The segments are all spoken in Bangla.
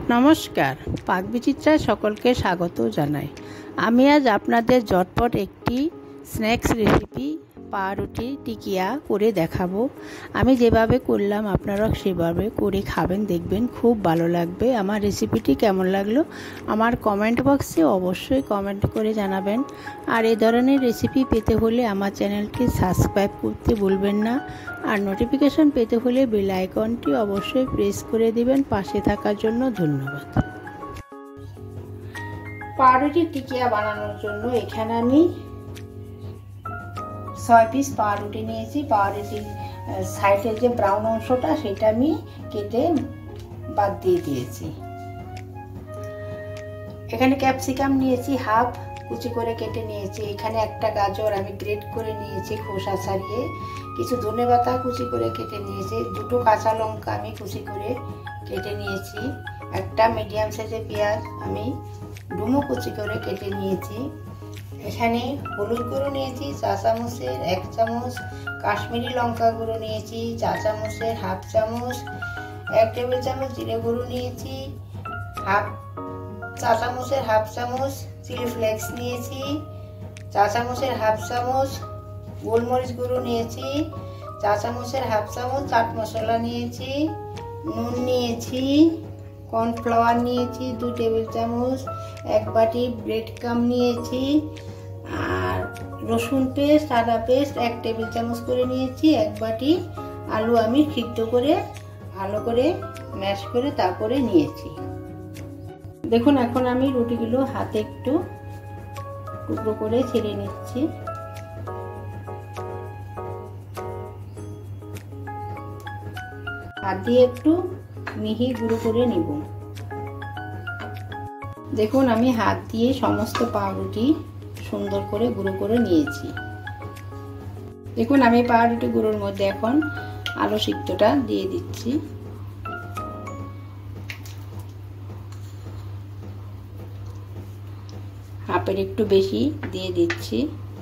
নমস্কার, পাকবিচিত্রায় সকলকে স্বাগত জানাই। আমি আজ আপনাদের ঝটপট একটি স্ন্যাক্স রেসিপি পাউরুটি টিকিয়া করে দেখাবো। আমি যেভাবে করলাম আপনারা সেভাবে করে খাবেন, দেখবেন খুব ভালো লাগবে। আমার রেসিপিটি কেমন লাগলো আমার কমেন্ট বক্সে অবশ্যই কমেন্ট করে জানাবেন। আর এই ধরনের রেসিপি পেতে হলে আমার চ্যানেলটি সাবস্ক্রাইব করতে ভুলবেন না। আর নোটিফিকেশন পেতে হলে বেল আইকনটি অবশ্যই প্রেস করে দিবেন। পাশে থাকার জন্য ধন্যবাদ। পাউরুটি টিকিয়া বানানোর জন্য এখানে আমি 6 পিস পাউরুটি নিয়েছি। পাউরুটির সাইডের যে ব্রাউন অংশটা সেটা আমি কেটে বাদ দিয়ে দিয়েছি। এখানে ক্যাপসিকাম নিয়েছি হাফ, কুচি করে কেটে নিয়েছি। এখানে একটা গাজর আমি গ্রেট করে নিয়েছি খোসা ছাড়িয়ে। কিছু ধনেপাতা কুচি করে কেটে নিয়েছি। দুটো কাঁচা লঙ্কা আমি কুচি করে কেটে নিয়েছি। একটা মিডিয়াম সাইজের পেঁয়াজ আমি ডুমো কুচি করে কেটে নিয়েছি। এখানে হলুদ গুঁড়ো নিয়েছি 4 চামচের 1 চামচ, কাশ্মীরি লঙ্কা গুঁড়ো নিয়েছি 4 চামচের হাফ চামচ, 1 টেবিল চামচ জিরে গুঁড়ো নিয়েছি, 4 চামচের হাফ চামচ চিলি ফ্লেক্স নিয়েছি, 4 চামচের হাফ চামচ গোলমরিচ গুঁড়ো নিয়েছি, 4 চামচের হাফ চামচ চাট মশলা নিয়েছি, নুন নিয়েছি, কর্নফ্লাওয়ার নিয়েছি 2 টেবিল চামচ, 1 বাটি ব্রেড ক্রাম্ব নিয়েছি, আর রসুন পেস্ট আদা পেস্ট 1 টেবিল চামচ করে নিয়েছি। 1 বাটি আলু আমি সিদ্ধ করে ভালো করে ম্যাশ করে তারপরে নিয়েছি। দেখুন এখন আমি রুটিগুলো হাতে একটু টুকরো করে ছেড়ে নিচ্ছি। হাত দিয়ে একটু মিহি গুঁড়ো করে নিব। দেখুন আমি হাত দিয়ে সমস্ত পাউরুটি সুন্দর করে গুঁড়ো করে নিয়েছি। দেখুন আমি পাউরুটি গুঁড়োর মধ্যে এখন আলু সিদ্ধটা দিয়ে দিচ্ছি। হাফের একটু বেশি দিয়ে দিচ্ছি।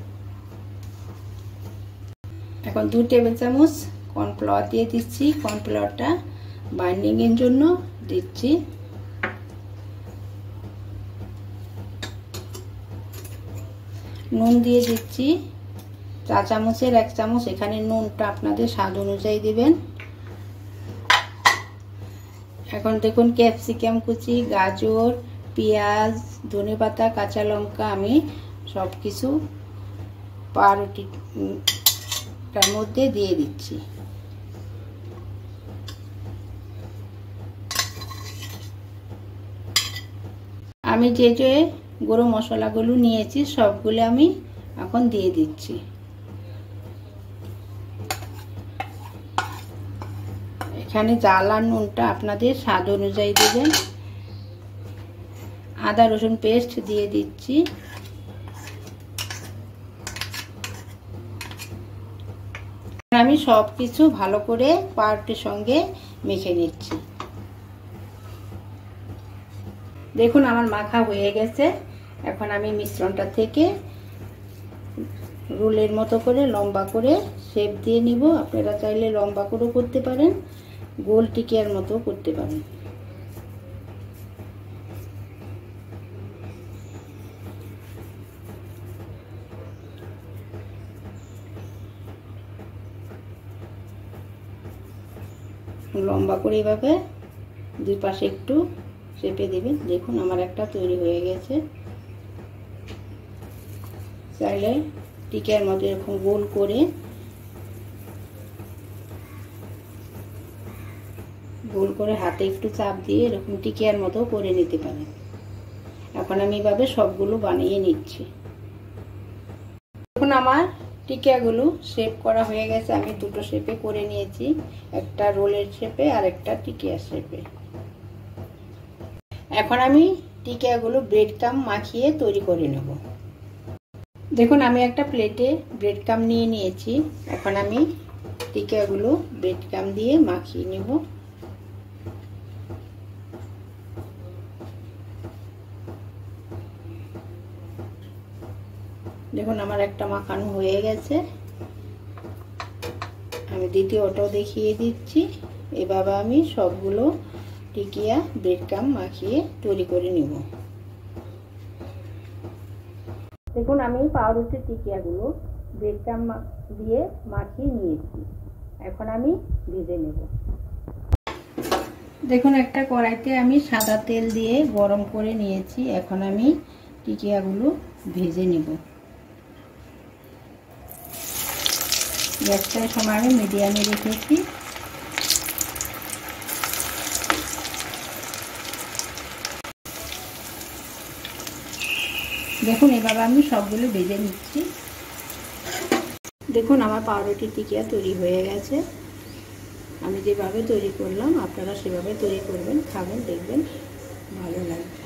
এখন 2 টেবিল চামচ কর্নফ্লাওয়ার দিয়ে দিচ্ছি। কর্নফ্লাওয়ারটা বাইন্ডিং এর জন্য দিচ্ছি। নুন দিয়ে দিচ্ছি 4 চামচের 1 চামচ। এখানে নুনটা আপনাদের স্বাদ অনুযায়ী দিবেন। এখন দেখুন ক্যাপসিকাম কুচি, গাজর, পেঁয়াজ, ধনেপাতা, কাঁচা লঙ্কা আমি সব কিছু পাউরুটিটার মধ্যে দিয়ে দিচ্ছি। আমি যে যে গুঁড়ো মশলাগুলো নিয়েছি সবগুলো আমি এখন দিয়ে দিচ্ছি। এখানে ঝাল আর নুনটা আপনাদের স্বাদ অনুযায়ী দেবেন। আদা রসুন পেস্ট দিয়ে দিচ্ছি। আমি সব কিছু ভালো করে পাউরুটির সঙ্গে মেখে নিচ্ছি। দেখুন আমার মাখা হয়ে গেছে। এখন আমি মিশ্রণটা থেকে রোলের মতো করে লম্বা করে শেপ দিয়ে নিব। আপনারা চাইলে লম্বা করেও করতে পারেন, গোল টিকিয়ার মতো করতে পারেন। লম্বা করে এভাবে দুই পাশে একটু চেপে দিবেন। দেখুন আমার একটা তৈরি হয়ে গেছে। চাইলে টিকিয়ার মতো এরকম গোল করে হাতে একটু চাপ দিয়ে এরকম টিকিয়ার মতো করে নিতে পারেন। এখন আমি এভাবে সবগুলো বানিয়ে নিচ্ছি। এখন আমার টিকিয়াগুলো শেপ করা হয়ে গেছে। আমি দুটো শেপে করে নিয়েছি, একটা রোলের শেপে আর একটা টিকিয়ার শেপে। এখন আমি টিকিয়াগুলো ব্রেড ক্রাম্ব মাখিয়ে তৈরি করে নেব। দেখুন আমি একটা প্লেটে ব্রেড ক্রাম্ব নিয়ে নিয়েছি। এখন আমি টিকিয়াগুলো ব্রেড ক্রাম্ব দিয়ে মাখিয়ে নেব। দেখুন আমার একটা মাখানো হয়ে গেছে। আমি দ্বিতীয়টাও দেখিয়ে দিচ্ছি। এভাবে আমি সবগুলো টিকিয়া ব্রেড ক্রাম মাখিয়ে তৈরি করে নেব। দেখুন আমি পাউরুটির টিকিয়াগুলো ব্রেড ক্রাম দিয়ে মাখিয়ে নিয়েছি। এখন আমি ভেজে নেব। দেখুন একটা কড়াইতে আমি সাদা তেল দিয়ে গরম করে নিয়েছি। এখন আমি টিকিয়াগুলো ভেজে নেব। গ্যাসটার সময় আমি মিডিয়ামে রেখেছি। দেখুন এভাবে আমি সবগুলো ভেজে নিচ্ছি। দেখুন আমার পাউরুটির টিকিয়া তৈরি হয়ে গেছে। আমি যেভাবে তৈরি করলাম আপনারা সেভাবে তৈরি করবেন, খাবেন, দেখবেন ভালো লাগবে।